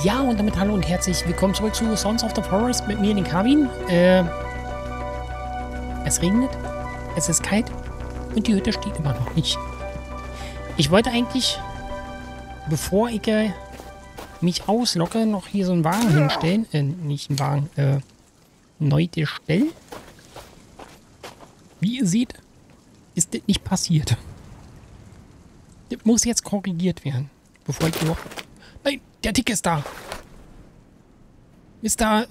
Ja, und damit hallo und herzlich willkommen zurück zu Sons of the Forest mit mir, den Kavin. Es regnet, es ist kalt und die Hütte steht immer noch nicht. Ich wollte eigentlich, bevor ich mich auslocke, noch hier so einen Wagen hinstellen. Nicht einen Wagen, neu gestellt. Wie ihr seht, ist das nicht passiert. Das muss jetzt korrigiert werden, bevor ich überhaupt... Nein, der Tick ist da. Mister,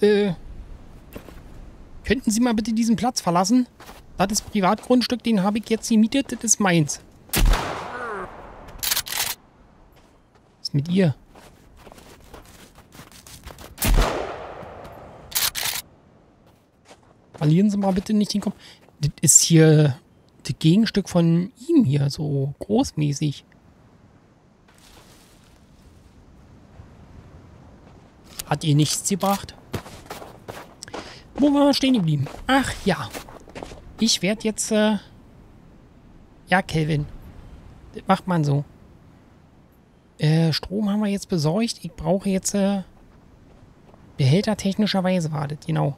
könnten Sie mal bitte diesen Platz verlassen? Das ist Privatgrundstück, den habe ich jetzt gemietet, das ist meins. Was ist mit ihr? Verlieren Sie mal bitte nicht den Kopf. Das ist hier das Gegenstück von ihm hier, so großmäßig. Hat ihr nichts gebracht? Wo waren wir stehen geblieben? Ach ja. Ich werde jetzt... ja, Kelvin. Das macht man so. Strom haben wir jetzt besorgt. Ich brauche jetzt... Behälter technischerweise wartet. Genau.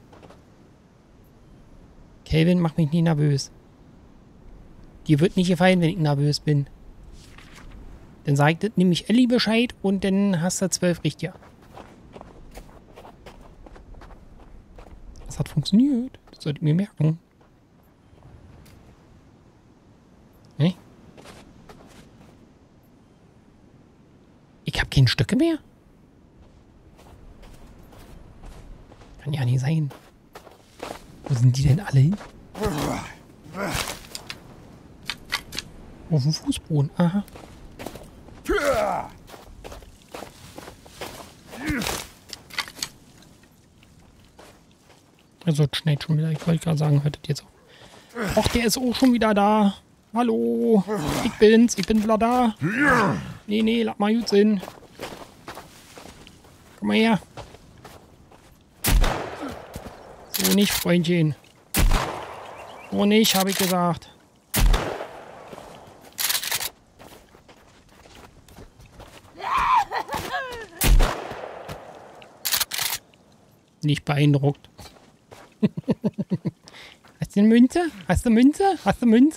Kelvin, mach mich nicht nervös. Dir wird nicht gefallen, wenn ich nervös bin. Dann sagt das nämlich Ellie Bescheid und dann hast du 12 Richtiger. Das hat funktioniert. Das solltet ihr mir merken. Ne? Ich habe keine Stöcke mehr. Kann ja nicht sein. Wo sind die denn alle hin? Auf dem Fußboden. Aha. Also schnell schon wieder. Ich wollte gerade sagen, hörtet jetzt auf. Och, der ist auch schon wieder da. Hallo. Ich bin's. Ich bin wieder da. Nee, lass mal gut sein. Komm mal her. So nicht, Freundchen. So nicht, habe ich gesagt. Nicht beeindruckt. Hast du eine Münze? Hast du Münze? Hast du Münze?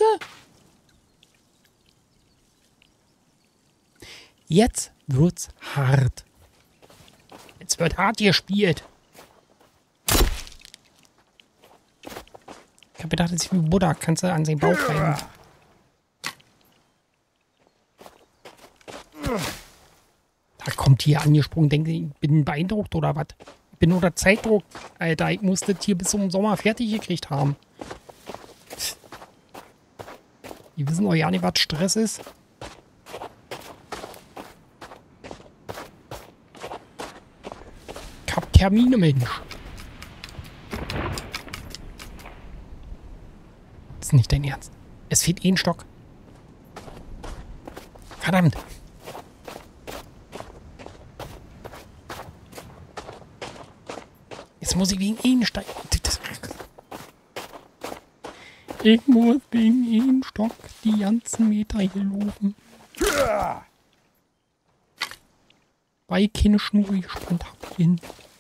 Jetzt wird's hart. Jetzt wird hart gespielt. Ich hab gedacht, das ist wie Buddha. Kannst du an seinen Bauch reiben. Da kommt hier angesprungen. Denke ich bin beeindruckt oder was? Ich bin unter Zeitdruck, Alter. Ich muss das hier bis zum Sommer fertig gekriegt haben. Die wissen doch ja nicht, was Stress ist. Ich hab Termine, Mensch. Das ist nicht dein Ernst. Es fehlt ein Stock. Verdammt. Jetzt muss ich wegen ihnen steigen. Ich muss wegen ihnen Stock die ganzen Meter hier laufen. Weil ich keine Schnur gespannt habe.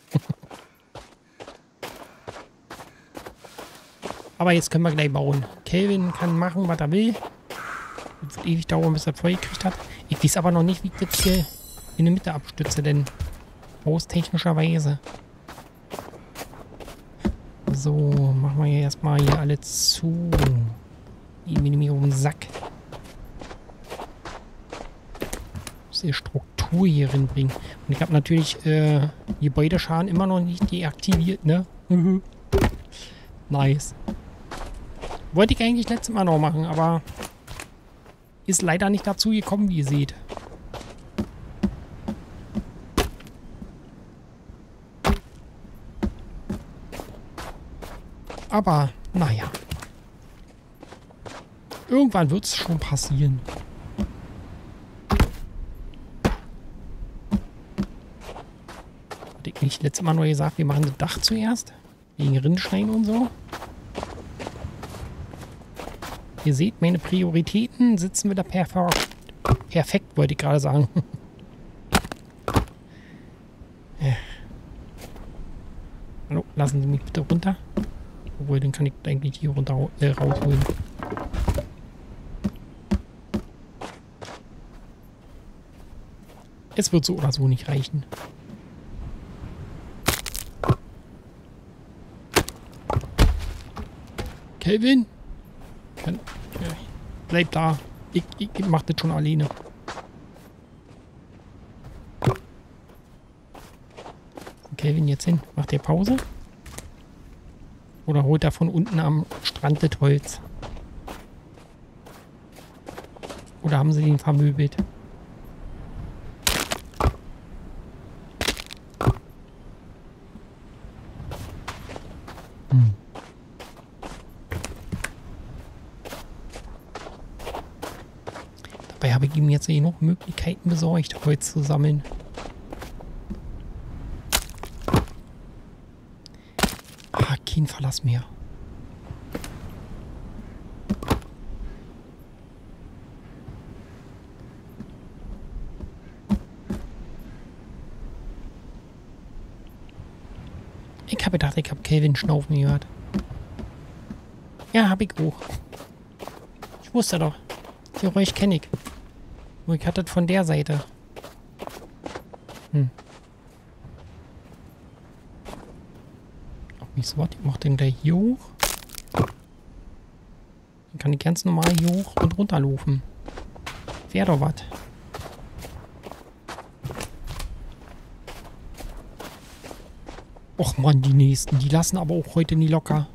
Aber jetzt können wir gleich bauen. Kelvin kann machen, was er will. Das wird ewig dauern, bis er voll gekriegt hat. Ich weiß aber noch nicht, wie ich das hier in der Mitte abstütze, denn haustechnischerweise. So, machen wir hier erstmal hier alle zu. Irgendwie mir um den Sack. Muss die Struktur hier reinbringen. Und ich habe natürlich Gebäudeschaden immer noch nicht deaktiviert, ne? Nice. Wollte ich eigentlich letztes Mal noch machen, aber ist leider nicht dazu gekommen, wie ihr seht. Aber, naja. Irgendwann wird es schon passieren. Hatte ich nicht letztes Mal nur gesagt, wir machen das Dach zuerst? Wegen Rinnstein und so. Ihr seht, meine Prioritäten sitzen wieder perfekt, wollte ich gerade sagen. Hallo, lassen Sie mich bitte runter. Obwohl, den kann ich eigentlich hier runter rausholen. Es wird so oder so nicht reichen. Kelvin? Bleib da. Ich mach das schon alleine. Kelvin jetzt hin? Macht der Pause? Oder holt er von unten am Strand das Holz? Oder haben sie ihn vermöbelt? Dabei habe ich ihm jetzt noch Möglichkeiten besorgt, Holz zu sammeln. Kein Verlass mehr. Ich habe gedacht, ich habe Kelvin schnaufen gehört. Ja, habe ich auch. Ich wusste doch. Die Geräusch kenne ich. Nur ich hatte das von der Seite. Nicht so was. Ich mach den gleich hier hoch. Dann kann ich ganz normal hier hoch und runter laufen. Wäre doch was. Och man, die nächsten. Die lassen aber auch heute nie locker.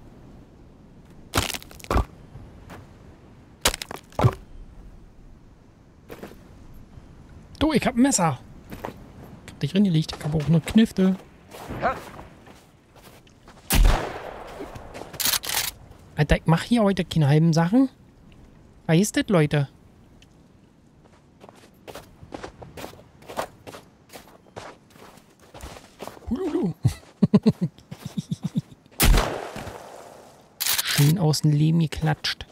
Du, ich hab ein Messer. Ich hab dich reingelegt. Ich hab auch eine Knifte. Alter, ich mach hier heute keine halben Sachen. Was ist das, Leute? Hululu. Schön aus dem Lehm geklatscht.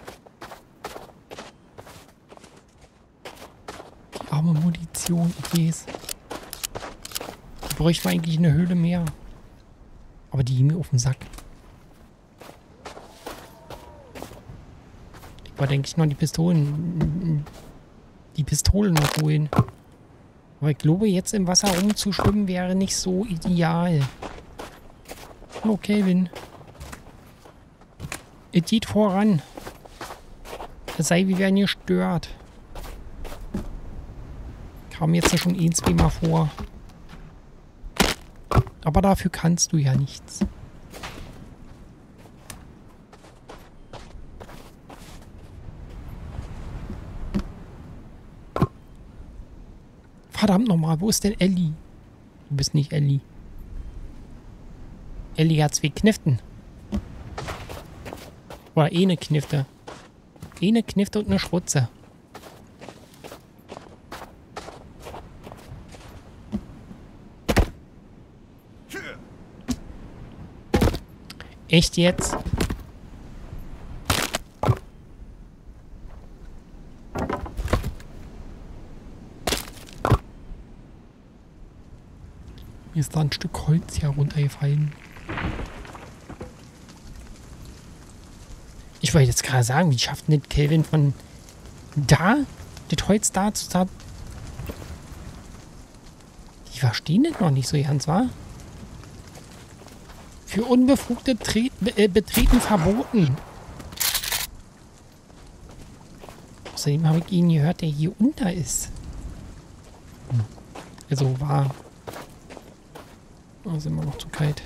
Die arme Munition, ich weiß. Da bräuchte man eigentlich eine Höhle mehr. Aber die gehen mir auf den Sack. Aber denke ich noch die Pistolen noch holen. Aber ich glaube, jetzt im Wasser rumzuschwimmen wäre nicht so ideal. Hallo, Kelvin. Es geht voran. Es sei, wir werden gestört. Kam jetzt schon ein, zwei Mal vor. Aber dafür kannst du ja nichts. Verdammt nochmal, wo ist denn Ellie? Du bist nicht Ellie. Ellie hat 2 Kniften. Oder eine Knifte. Eine Knifte und eine Schrutze. Echt jetzt? Mir ist da ein Stück Holz hier runtergefallen. Ich wollte jetzt gerade sagen, wie schafft denn Kelvin von da, das Holz da zu haben? Die verstehen das noch nicht so ganz, wa? Für unbefugte Betreten verboten. Außerdem habe ich ihn gehört, der hier unter ist. Also war... Oh, sind wir noch zu kalt.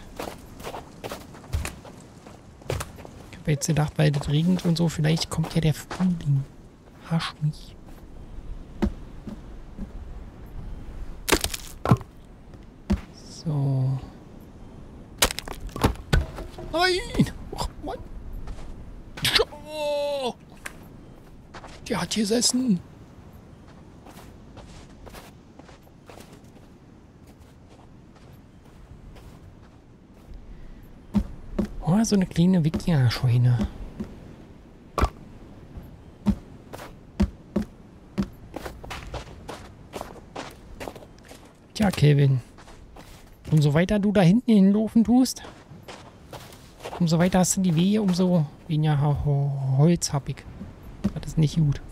Ich habe jetzt gedacht, weil das regnet und so, vielleicht kommt ja der Frühling. Hasch mich. So. Nein! Och, Mann. Oh. Der hat gesessen. Oh, so eine kleine Wikinger-Scheune. Tja, Kelvin. Umso weiter du da hinten hinlaufen tust, umso weiter hast du die Wehe, umso weniger Holz hab ich. Das ist nicht gut.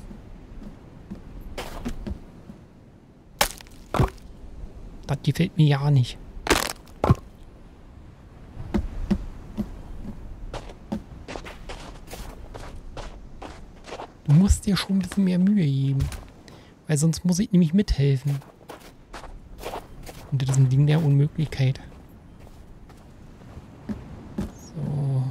Das gefällt mir ja nicht. Du musst dir schon ein bisschen mehr Mühe geben. Weil sonst muss ich nämlich mithelfen. Und das ist ein Ding der Unmöglichkeit. So.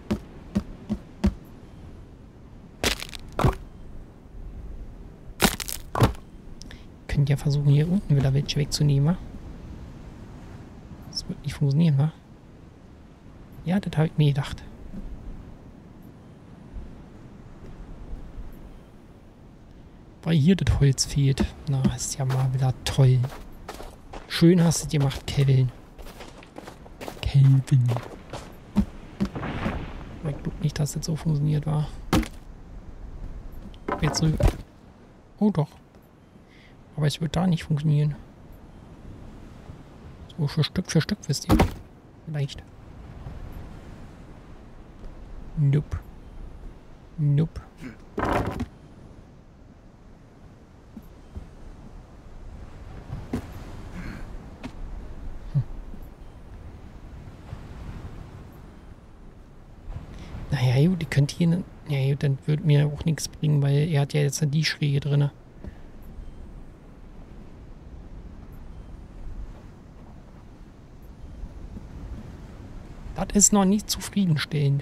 Könnt ja versuchen, hier unten wieder welche wegzunehmen, wa? Das wird nicht funktionieren, wa? Ja, das habe ich mir gedacht. Weil hier das Holz fehlt. Na, ist ja mal wieder toll. Schön hast du es gemacht, Kevin. Kelvin. Ich glaube nicht, dass das so funktioniert war. Jetzt so. Oh doch. Aber es wird da nicht funktionieren. So für Stück, wisst ihr. Vielleicht. Nope. Nope. Naja, gut, die könnte hier... Ja, gut, dann würde mir auch nichts bringen, weil er hat ja jetzt die Schräge drin. Das ist noch nicht zufriedenstellend.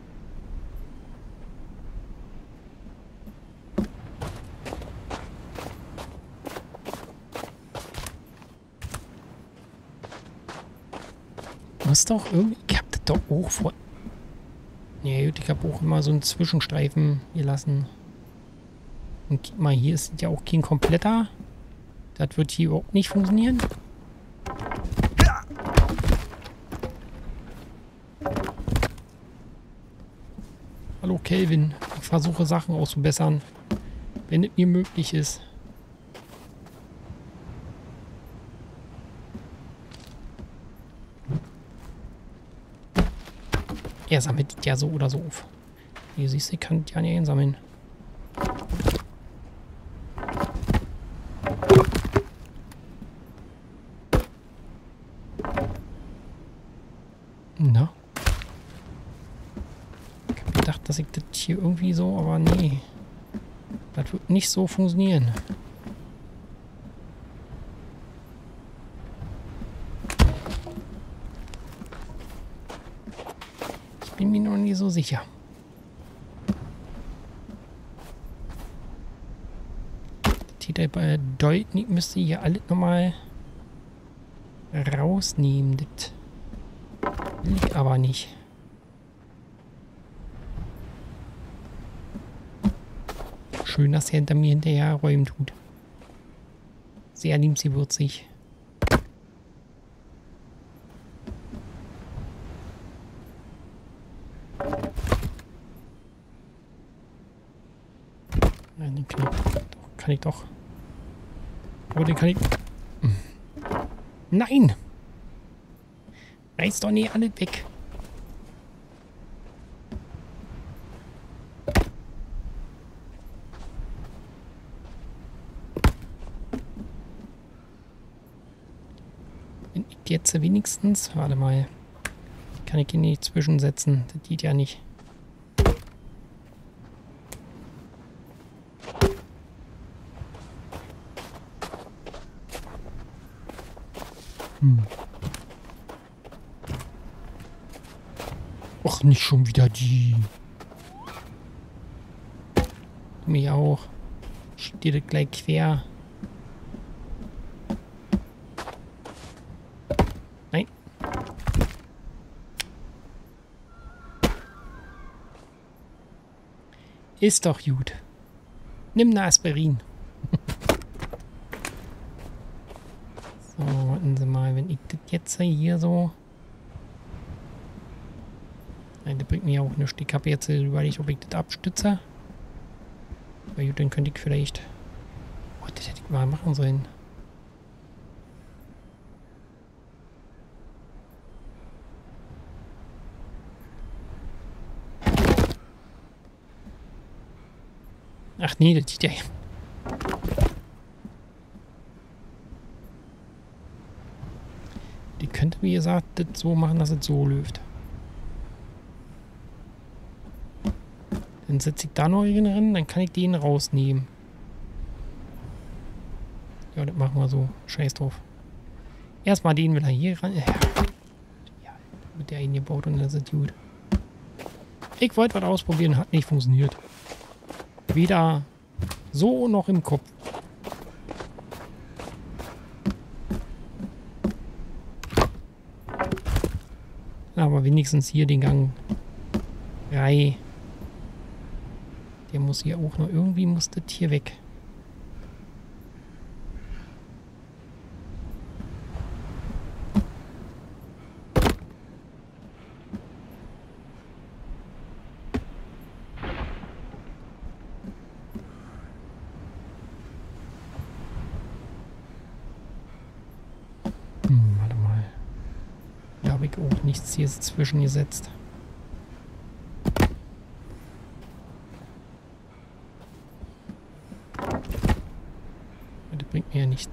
Muss doch irgendwie... Ich hab das doch auch vor... Ja gut, ich habe auch immer so einen Zwischenstreifen gelassen. Und guck mal, hier ist ja auch kein kompletter. Das wird hier überhaupt nicht funktionieren. Hallo Kelvin, ich versuche Sachen auszubessern, wenn es mir möglich ist. Er sammelt ja so oder so auf. Hier siehst du, ich kann ja nicht einsammeln. Na? Ich hab gedacht, dass ich das hier irgendwie so, aber nee. Das wird nicht so funktionieren. Bin mir noch nie so sicher. Das Titel bedeuten, ich müsste hier alles nochmal rausnehmen. Das will ich aber nicht. Schön, dass er hinter mir hinterher räumen tut. Sehr liebenswürdig. Nein, den kann ich doch. Aber den kann ich... Nein! Reiß doch nicht alle weg. Wenn ich jetzt wenigstens... Warte mal. Kann ich ihn nicht zwischensetzen. Das geht ja nicht. Och, nicht schon wieder die. Mich auch. Schieb dir das gleich quer. Nein. Ist doch gut. Nimm eine Aspirin. So, warten Sie mal, wenn ich das jetzt hier so... Nein, das bringt mir auch nichts. Ich habe jetzt überlegt, ob ich das abstütze. Aber gut, dann könnte ich vielleicht... Oh, das hätte ich mal machen sollen. Ach nee, das sieht ja... Die könnte, wie gesagt, das so machen, dass es so läuft. Dann setze ich da noch einen drin, dann kann ich den rausnehmen. Ja, das machen wir so. Scheiß drauf. Erstmal den wieder hier ran. Ja, mit der eingebaut und das ist gut. Ich wollte was ausprobieren, hat nicht funktioniert. Weder so noch im Kopf. Aber wenigstens hier den Gang frei. Der muss hier auch noch, irgendwie muss das hier weg. Warte mal. Da habe ich auch nichts hier zwischen gesetzt. Das bringt mir ja nichts.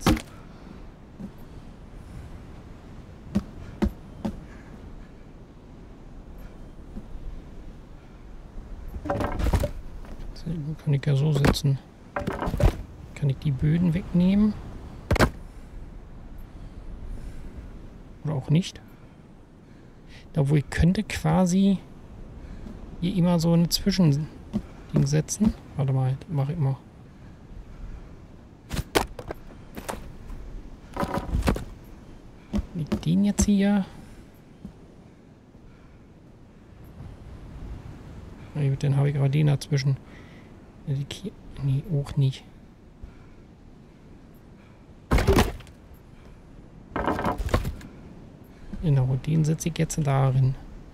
Das kann ich ja so setzen. Kann ich die Böden wegnehmen? Oder auch nicht? Da wo ich könnte quasi hier immer so ein Zwischending setzen. Warte mal, das mache ich mal. Liegt den jetzt hier? Na gut, dann habe ich aber den dazwischen. Nee, auch nicht. Genau, den setze ich jetzt darin.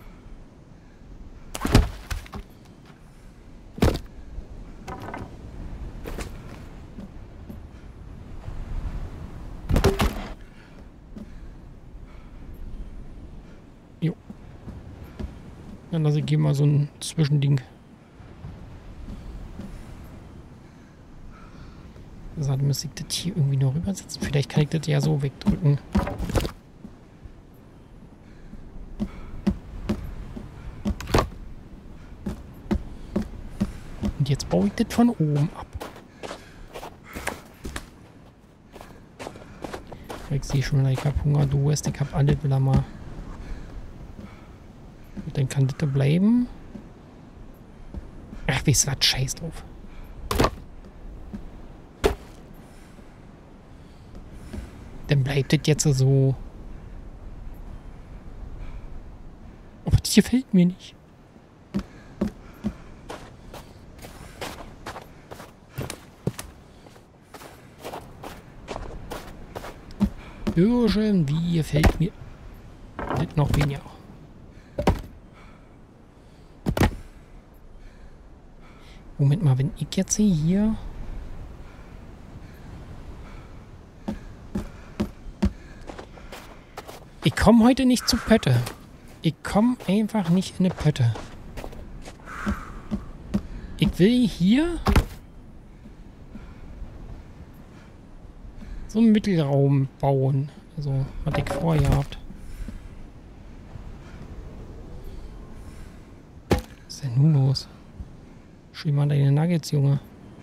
Jo. Dann lasse ich hier mal so ein Zwischending. Also, dann müsste ich das hier irgendwie noch rübersetzen. Vielleicht kann ich das ja so wegdrücken. Und jetzt baue ich das von oben ab. Ich sehe schon, ich habe Hunger, Durst, ich habe alles wieder mal. Und dann kann das da bleiben. Ach, weißt du was? Scheiß drauf. Dann bleibt das jetzt so. Aber das gefällt mir nicht. Irgendwie gefällt mir das noch weniger. Moment mal, wenn ich jetzt hier... Ich komme heute nicht zu Pötte. Ich komme einfach nicht in eine Pötte. Ich will hier so einen Mittelraum bauen. Also, was ich vorher habt. Was ist denn nun los? Schieb mal deine Nuggets, Junge.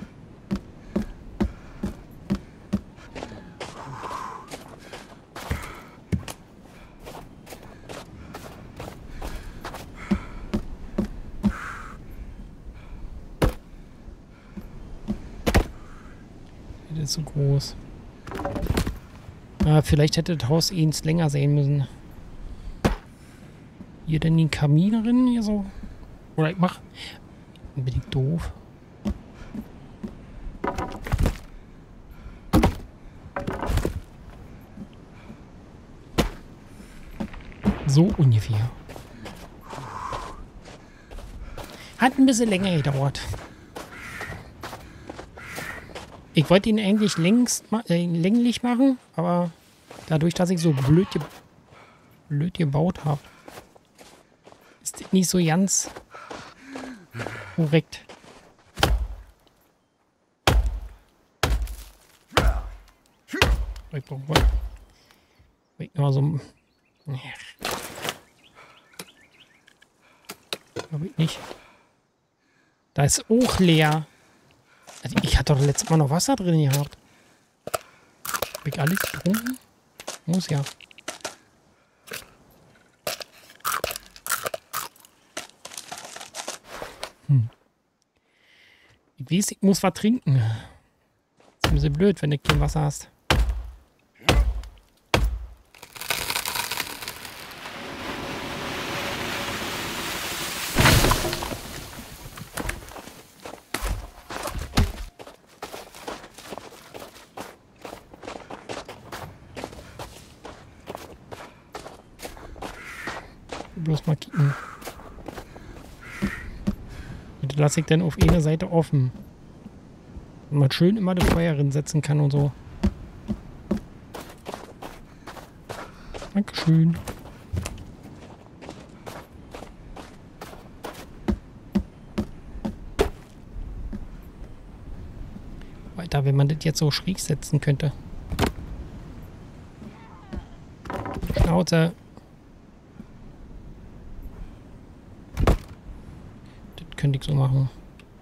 Das ist so groß. Vielleicht hätte das Haus eins länger sein müssen. Hier denn den Kamin drin, hier so. Oder ich mach. Bin ich doof. So ungefähr. Hat ein bisschen länger gedauert. Ich wollte ihn eigentlich länglich machen, aber dadurch, dass ich so blöd gebaut habe, ist das nicht so ganz korrekt. Ich brauche noch so... Glaube ich nicht. Da ist auch leer. Also ich hatte doch letztes Mal noch Wasser drin gehabt. Hab ich alles getrunken? Muss ja. Ich weiß, ich muss was trinken. Das ist ein bisschen blöd, wenn du kein Wasser hast. Bloß mal kicken. Und lasse ich dann auf einer Seite offen. Und man schön immer das Feuer setzen kann und so. Dankeschön. Weiter, wenn man das jetzt so schräg setzen könnte. Schnauze. Das könnte ich so machen.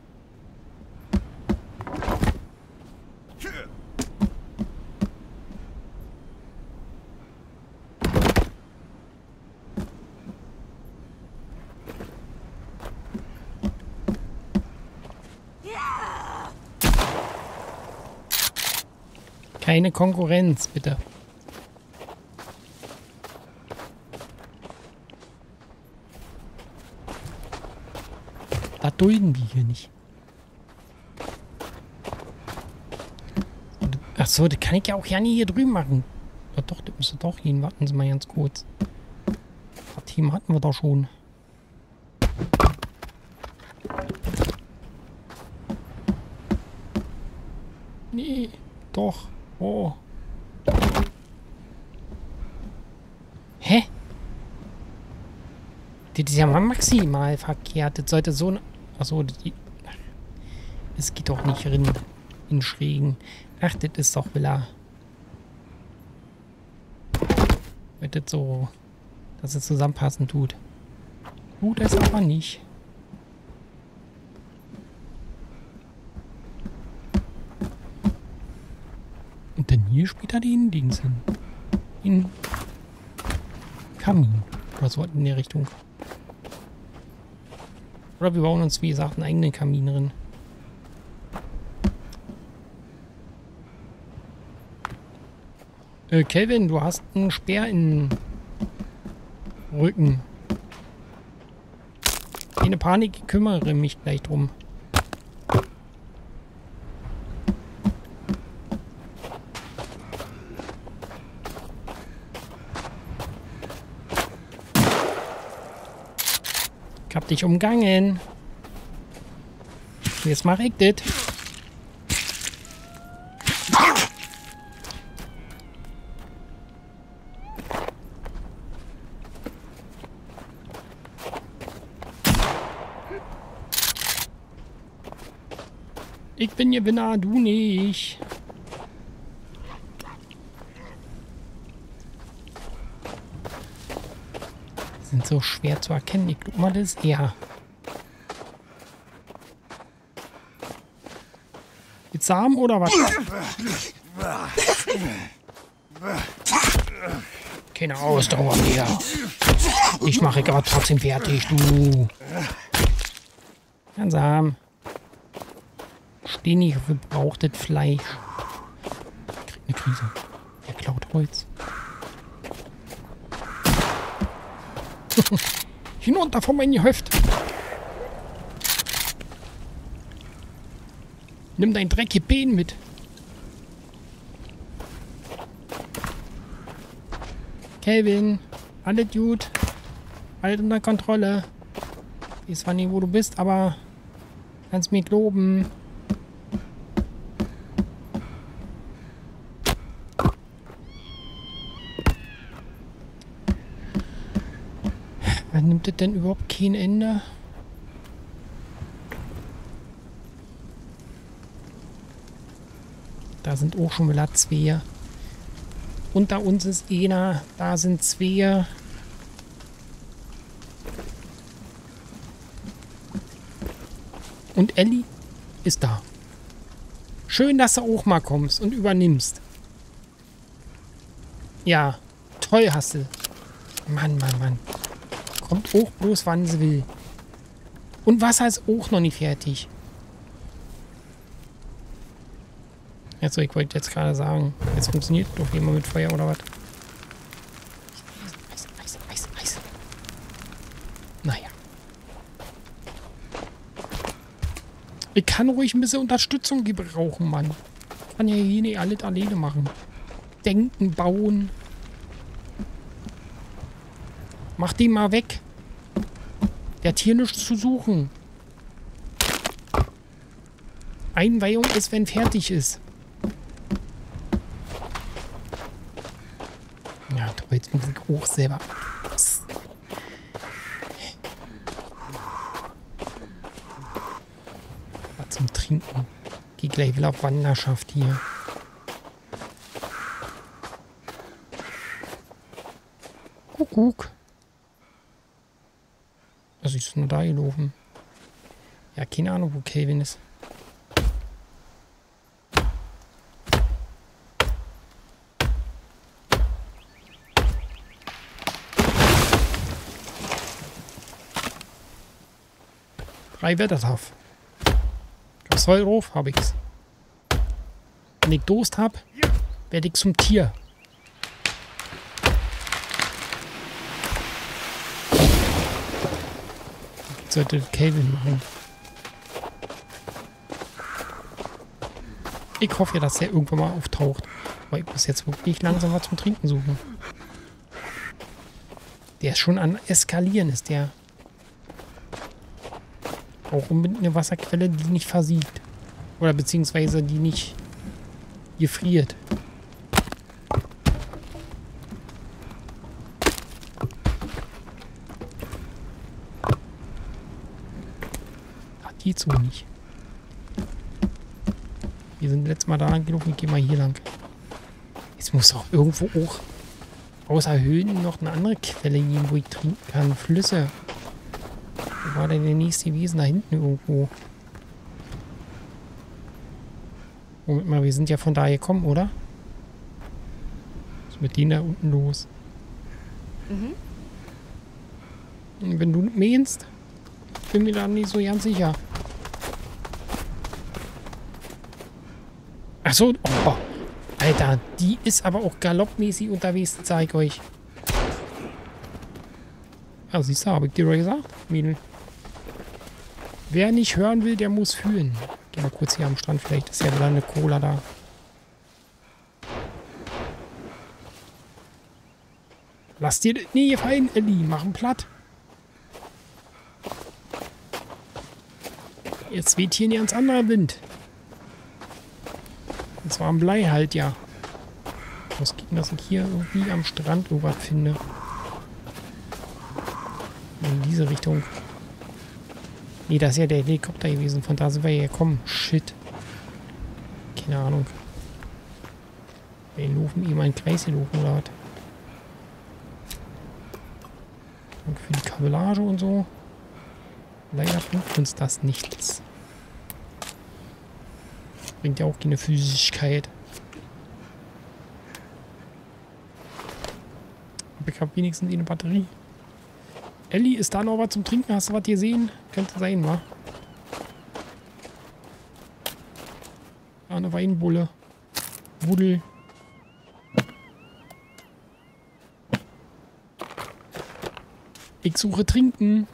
Keine Konkurrenz, bitte. Da dulden wir hier nicht. Achso, das kann ich ja auch ja nie hier drüben machen. Ja doch, das müsste doch hin. Warten Sie mal ganz kurz. Das Team hatten wir doch schon. Nee, doch. Oh. Hä? Das ist ja mal maximal verkehrt. Das sollte so ein... Achso, es geht doch nicht rein. In Schrägen. Ach, das ist doch Villa. Wird das so... Dass es zusammenpassen tut. Tut es aber nicht. Und dann hier später den Dings hin. In Kamin. Oder so in der Richtung. Oder wir bauen uns, wie gesagt, einen eigenen Kamin drin. Kelvin, du hast einen Speer im Rücken. Keine Panik, ich kümmere mich gleich drum. Ich hab dich umgangen. Jetzt mach ich das. Ich bin Gewinner, du nicht. Sind so schwer zu erkennen. Ich glaube mal, das ist er. Jetzt Samen oder was? Keine Ausdauer mehr. Ich mache gerade trotzdem fertig, du. Langsam. Steh nicht auf gebrauchtes Fleisch. Kriegt eine Krise. Er klaut Holz. Hinunter von meinem Gehöft. Nimm dein dreckige Bein mit. Kelvin, alles gut. Alles unter Kontrolle. Ich weiß zwar nicht, wo du bist, aber kannst mich loben. Nimmt das denn überhaupt kein Ende? Da sind auch schon wieder 2. Unter uns ist einer. Da sind zwei. Und Ellie ist da. Schön, dass du auch mal kommst und übernimmst. Ja, toll hast du. Mann, Mann, Mann. Kommt auch bloß, wann sie will. Und Wasser ist auch noch nicht fertig. Also, ich wollte jetzt gerade sagen, jetzt funktioniert doch jemand mit Feuer oder was? Eis. Naja. Ich kann ruhig ein bisschen Unterstützung gebrauchen, Mann. Ich kann ja hier nicht alles alleine machen. Denken, bauen. Mach den mal weg. Der hat hier nichts zu suchen. Einweihung ist, wenn fertig ist. Ja, du willst mich auch selber. Was zum Trinken. Geh gleich wieder auf Wanderschaft hier. Kuckuck. Also ich ist nur da gelaufen. Ja, keine Ahnung, wo Kelvin ist. Drei Wettertaff. Soll drauf, hab ich's. Wenn ich Durst hab, werde ich zum Tier. Ich sollte Kelvin machen. Ich hoffe ja, dass der irgendwann mal auftaucht. Aber ich muss jetzt wirklich langsam was zum Trinken suchen. Der ist schon an Eskalieren, ist der. Auch unbedingt eine Wasserquelle, die nicht versiegt. Oder beziehungsweise die nicht gefriert. Ach, die so nicht. Wir sind letztes Mal da lang gelaufen, ich gehe mal hier lang. Es muss auch irgendwo auch außer Höhlen noch eine andere Quelle geben, wo ich trinken kann. Flüsse. Wo war denn der nächste Wesen? Da hinten irgendwo. Moment mal, wir sind ja von da gekommen, oder? Was ist mit denen da unten los? Mhm. Wenn du meinst, bin mir da nicht so ganz sicher. Achso, oh, Alter, die ist aber auch galoppmäßig unterwegs, zeig euch. Ah, siehst du, habe ich dir doch gesagt, Mädel. Wer nicht hören will, der muss fühlen. Geh mal kurz hier am Strand, vielleicht ist ja wieder eine Cola da. Lass dir das nie gefallen, Ellie. Mach ihn platt. Jetzt weht hier ein ganz anderer Wind. Und zwar am Blei halt, ja. Ich muss gucken, dass ich hier irgendwie am Strand irgendwas finde. In diese Richtung. Nee, das ist ja der Helikopter gewesen. Von da sind wir ja gekommen. Shit. Keine Ahnung. Wir laufen ihm einen Kreis gelaufen oder was? Danke für die Kabellage und so. Leider bringt uns das nichts. Bringt ja auch keine Physigkeit. Aber ich habe wenigstens eine Batterie. Ellie, ist da noch was zum Trinken? Hast du was gesehen? Könnte sein, wa? Ah, eine Weinbulle. Buddel. Ich suche Trinken.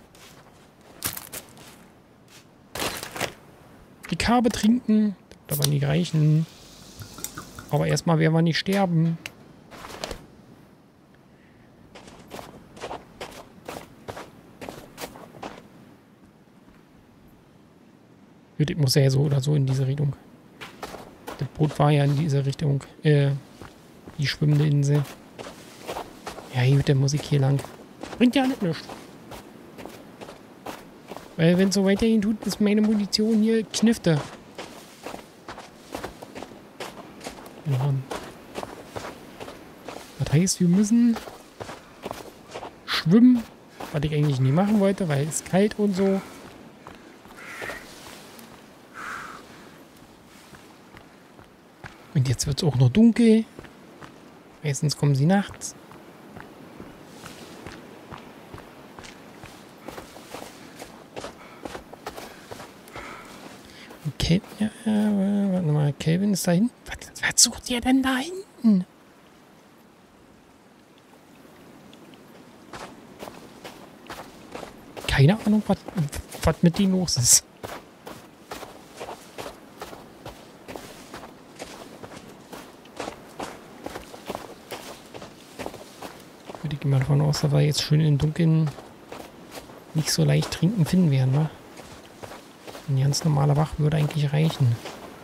Ich habe Trinken. Das wird aber nicht reichen. Aber erstmal werden wir nicht sterben. Ich muss ja so oder so in diese Richtung. Das Boot war ja in diese Richtung. Die schwimmende Insel. Ja gut, dann muss ich hier lang. Bringt ja nichts. Weil wenn es so weitergehen tut, ist meine Munition hier Knifte. Ja. heißt, wir müssen schwimmen, was ich eigentlich nie machen wollte, weil es kalt und so. Und jetzt wird es auch noch dunkel. Meistens kommen sie nachts. Okay, ja, warte mal, Kelvin ist da hinten. Was sucht ihr denn da hinten? Keine Ahnung, was mit denen los ist. Würde ich mal davon aus, dass wir jetzt schön im Dunkeln nicht so leicht trinken finden werden, ne? Ein ganz normaler Wach würde eigentlich reichen.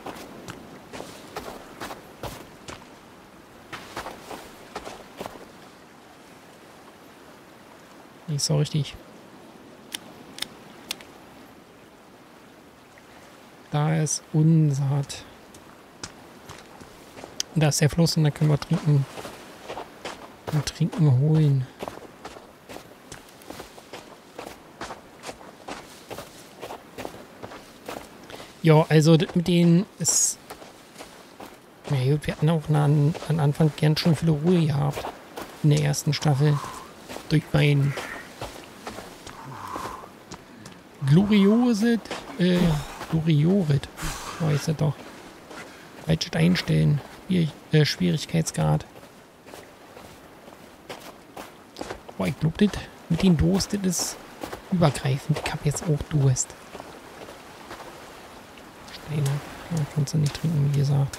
Nicht so richtig. Da ist Unsaat. Und da ist der Fluss und da können wir trinken. Und trinken holen. Ja, also mit denen ist... Ja gut, wir hatten auch an Anfang gern schon viele Ruhe gehabt. In der ersten Staffel. Durch mein... Glorioset... Gloriorit. Weiß er doch. Falsches einstellen. Schwierigkeitsgrad. Boah, ich glaube, das mit dem Durst, das ist übergreifend. Ich habe jetzt auch Durst. Steine. Ja, kannst du nicht trinken, wie gesagt.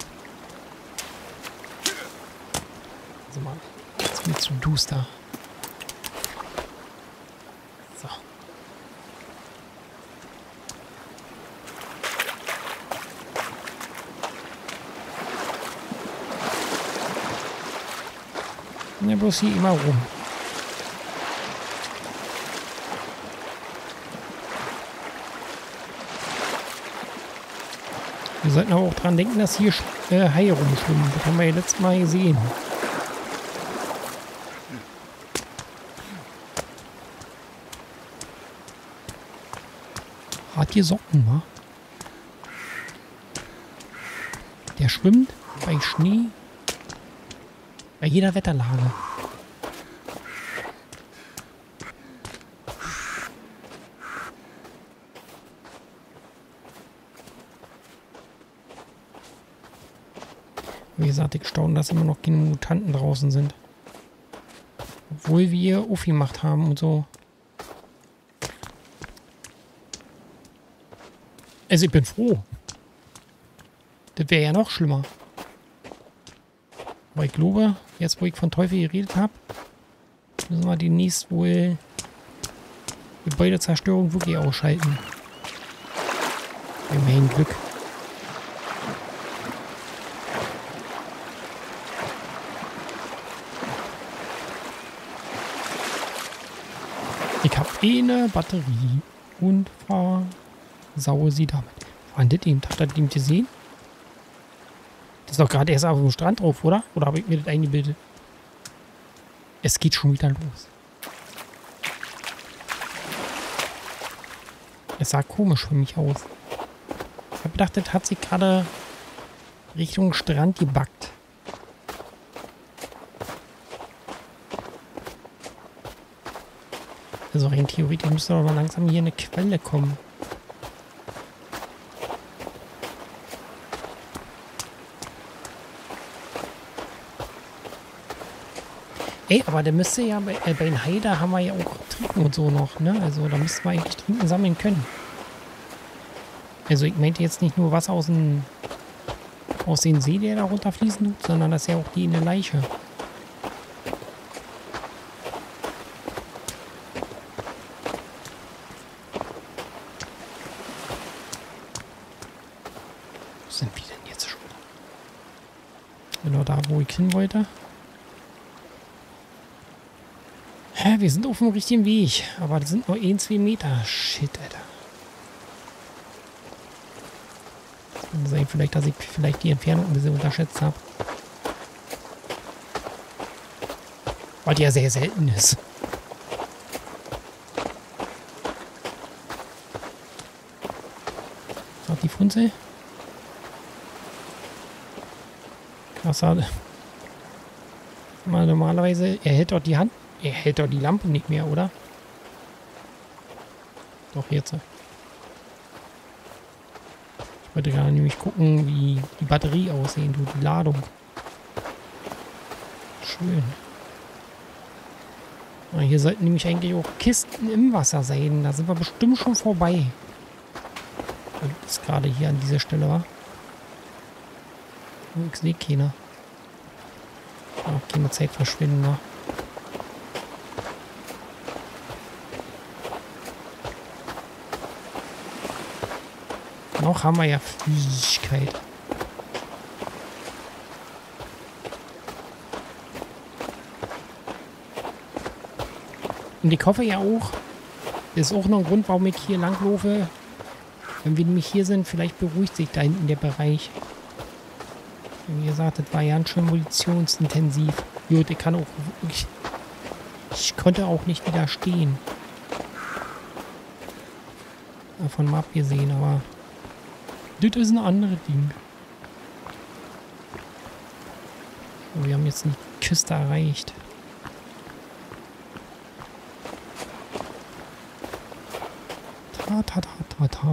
Also mal. Jetzt wird zu duster. So. Ja, bloß hier immer rum. Wir sollten aber auch dran denken, dass hier Haie rumschwimmen. Das haben wir ja letztes Mal gesehen. Hat hier Socken, wa? Der schwimmt bei Schnee. Bei jeder Wetterlage. Wie gesagt, ich staune, dass immer noch keine Mutanten draußen sind. Obwohl wir aufgemacht haben und so. Also ich bin froh. Das wäre ja noch schlimmer. Aber ich glaube, jetzt wo ich von Teufel geredet habe, müssen wir demnächst wohl Gebäudezerstörung wirklich ausschalten. Immerhin Glück. Ich habe eine Batterie und versaue sie damit. Fandet ihm, habt ihr den gesehen? Das ist doch gerade erst auf dem Strand drauf, oder? Oder habe ich mir das eingebildet? Es geht schon wieder los. Es sah komisch für mich aus. Ich habe gedacht, das hat sich gerade Richtung Strand gebackt. Also rein theoretisch müsste doch mal langsam hier eine Quelle kommen. Ey, aber der müsste ja bei den Hai, da haben wir ja auch Trinken und so noch, ne? Also da müssten wir eigentlich Trinken sammeln können. Also ich meinte jetzt nicht nur Wasser aus dem See, der da runterfließen tut, sondern das ist ja auch die in der Leiche. Wo sind wir denn jetzt schon? Genau da, wo ich hin wollte. Wir sind auf dem richtigen Weg, aber das sind nur 1-2 Meter. Shit, Alter. Das kann sein, vielleicht, dass ich die Entfernung ein bisschen unterschätzt habe. Was ja sehr selten ist. Hat die Funzel? Krass, normalerweise, er hält doch die Hand, er hält doch die Lampe nicht mehr, oder? Doch, jetzt. Ich wollte gerade nämlich gucken, wie die Batterie aussehen tut, die Ladung. Schön. Na, hier sollten nämlich eigentlich auch Kisten im Wasser sein. Da sind wir bestimmt schon vorbei. Das ist gerade hier an dieser Stelle, war. Ich sehe keiner. Auch keine Zeit verschwinden, ne? Noch haben wir ja Flüssigkeit. Und ich hoffe ja auch, das ist auch noch ein Grund, warum ich hier langlaufe. Wenn wir nämlich hier sind, vielleicht beruhigt sich da hinten der Bereich. Wie gesagt, das war ja ganz schön munitionsintensiv. Gut, ich kann auch... Ich konnte auch nicht widerstehen. Davon mal abgesehen, aber... Das ist ein anderes Ding. So, wir haben jetzt die Küste erreicht. Ta ta ta ta ta.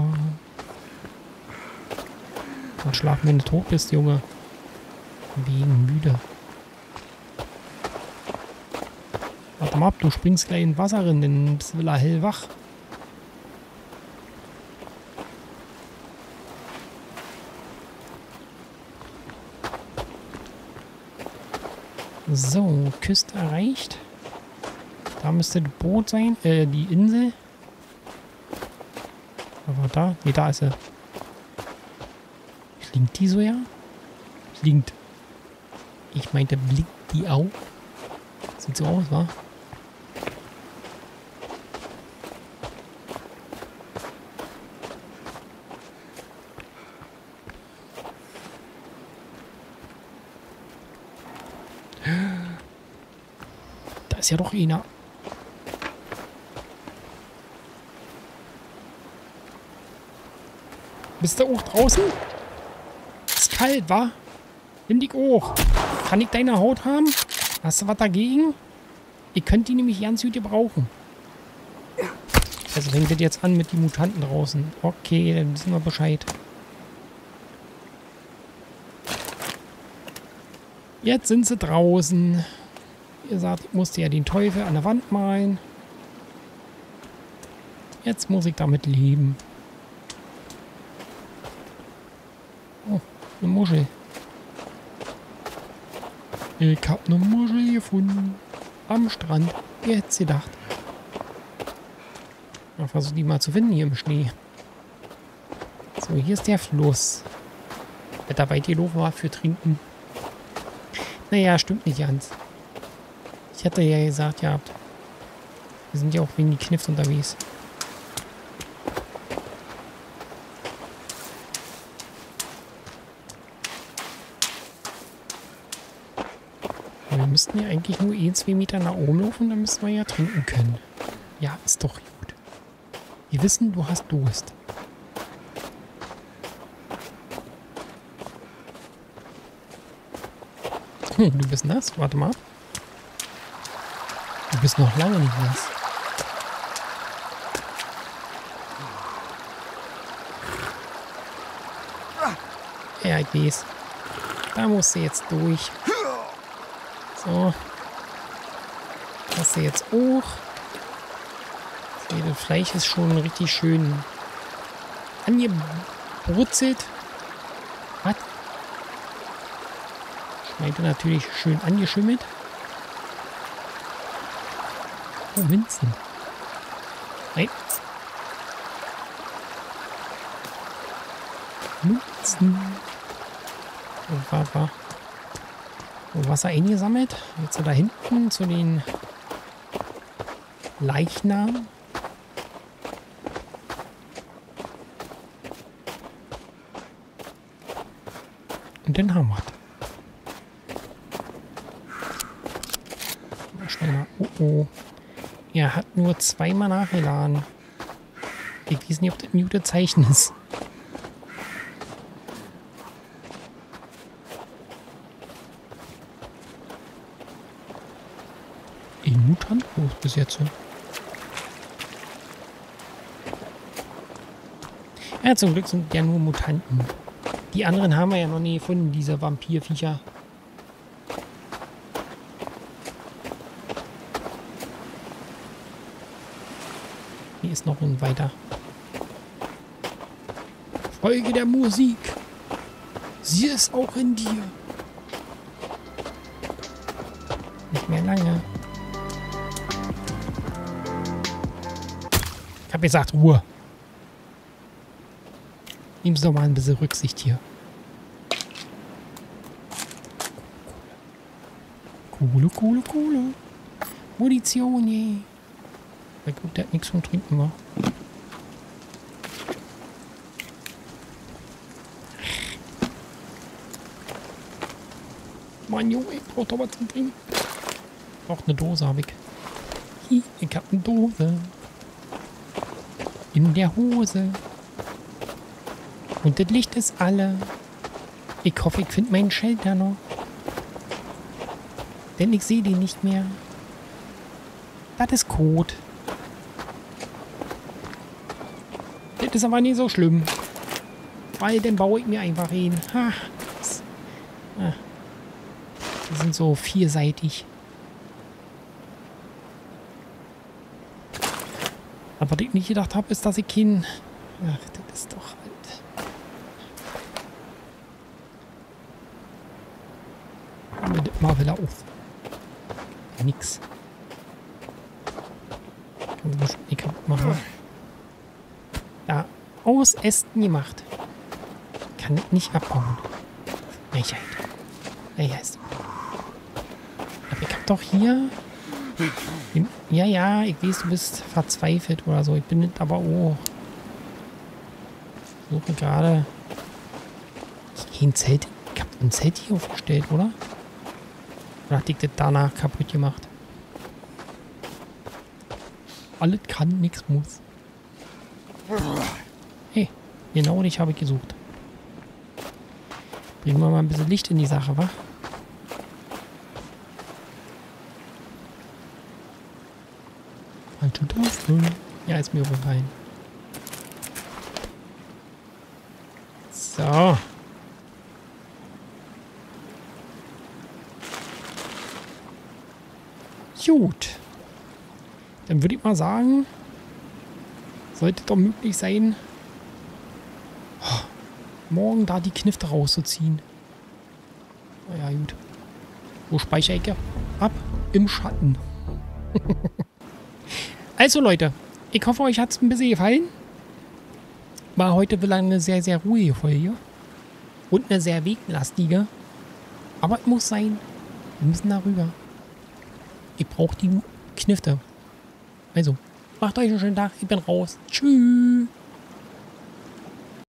Dann schlafen, wenn du tot bist, Junge. Wegen müde. Warte mal ab, du springst gleich in Wasser rein, dann bist du wieder hellwach. So, Küste erreicht. Da müsste das Boot sein, die Insel. Aber da, nee, da ist er. Blinkt die so, ja? Blinkt. Ich meinte, blinkt die auch? Sieht so aus, wa? Da ist ja doch einer. Bist du auch draußen? Ist kalt, wa? Nimm dich hoch. Kann ich deine Haut haben? Hast du was dagegen? Ihr könnt die nämlich ganz gut gebrauchen. Also fängt das jetzt an mit den Mutanten draußen. Okay, dann wissen wir Bescheid. Jetzt sind sie draußen. Ihr sagt, ich musste ja den Teufel an der Wand malen. Jetzt muss ich damit leben. Oh, eine Muschel. Ich hab eine Muschel gefunden. Am Strand. Wer hätte es gedacht? Ich versuche die mal zu finden hier im Schnee. So, hier ist der Fluss. Wetter weit gelaufen war für Trinken. Naja, stimmt nicht ganz. Ich hatte ja gesagt, ja, wir sind ja auch wegen die Kniffs unterwegs. Wir müssten ja eigentlich nur 2 Meter nach oben laufen, dann müssten wir ja trinken können. Ja, ist doch gut. Wir wissen, du hast Durst. Du bist nass? Warte mal. Du bist noch lange nicht nass. Ja, ich weiß. Da musst du jetzt durch. So. Hast du jetzt hoch. Das Fleisch ist schon richtig schön angebrutzelt. Was? Ich meinte natürlich schön angeschimmelt. Oh, Minzen. Nein. Minzen. Oh, war. Oh, Wasser eingesammelt. Jetzt da hinten zu den Leichnam. Und den haben wir. Schnell Oh oh. Er hat nur zweimal nachgeladen. Ich weiß nicht, ob das ein gutes Zeichen ist. Ein Mutant? Wo ist bis jetzt so? Ja, zum Glück sind ja nur Mutanten. Die anderen haben wir ja noch nie gefunden, diese Vampirviecher. Hier ist noch ein weiter. Folge der Musik. Sie ist auch in dir. Nicht mehr lange. Ich hab gesagt, Ruhe. Nehmen Sie doch mal ein bisschen Rücksicht hier. Kohle. Munition, je. Na gut, der hat nichts vom Trinken, wa? Mann, Junge, ich brauch doch was zum Trinken. Auch eine Dose habe ich. Hi, ich hab eine Dose. In der Hose. Und das Licht ist alle. Ich hoffe, ich finde meinen Shelter noch. Denn ich sehe den nicht mehr. Das ist Code. Das ist aber nicht so schlimm. Weil dann baue ich mir einfach hin. Ha. Die sind so vierseitig. Aber was ich nicht gedacht habe, ist, dass ich hin... Ach, das ist doch halt... Aber das mal wieder auf. Nix. Kann sie bestimmt nicht kaputt machen. Ja, aus Ästen gemacht. Kann ich nicht abbauen. Frechheit. Ja, ist. Aber ich hab doch hier... Ja, ich weiß, du bist verzweifelt oder so. Ich bin nicht, aber oh. Ich suche gerade... Ich hab ein Zelt hier aufgestellt, oder? Oder hat ich das danach kaputt gemacht? Alles kann, nichts muss. Hey, genau dich habe ich gesucht. Bringen wir mal ein bisschen Licht in die Sache, wa? Falsche Taste. Ja, ist mir rein. So. Gut. Dann würde ich mal sagen, sollte doch möglich sein, morgen da die Knifte rauszuziehen. Na ja, gut. Wo speichere ich? Ab im Schatten. Also Leute, ich hoffe, euch hat es ein bisschen gefallen. War heute wieder eine sehr, sehr ruhige Folge. Und eine sehr weglastige. Aber es muss sein. Wir müssen darüber. Ich brauche die Knifte. Also, macht euch einen schönen Tag. Ich bin raus. Tschüss.